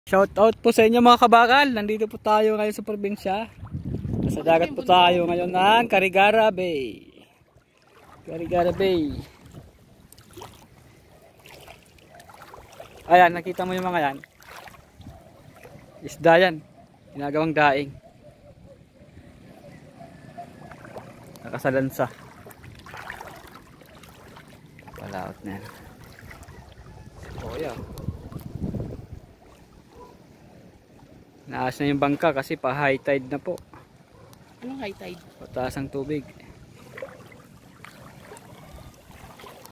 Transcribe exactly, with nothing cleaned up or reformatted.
Shout out po sa inyo mga kabakal. Nandito po tayo ngayon sa probinsya. Sa dagat po tayo ngayon ng Carigara Bay. Carigara Bay. Ayan, nakita mo yung mga yan. Isda yan. Ginagawang daing. Nakasalansa. Palaot na yan. Oh yeah. Naas na yung bangka kasi pa high tide na po. Anong high tide? Pataas ang tubig.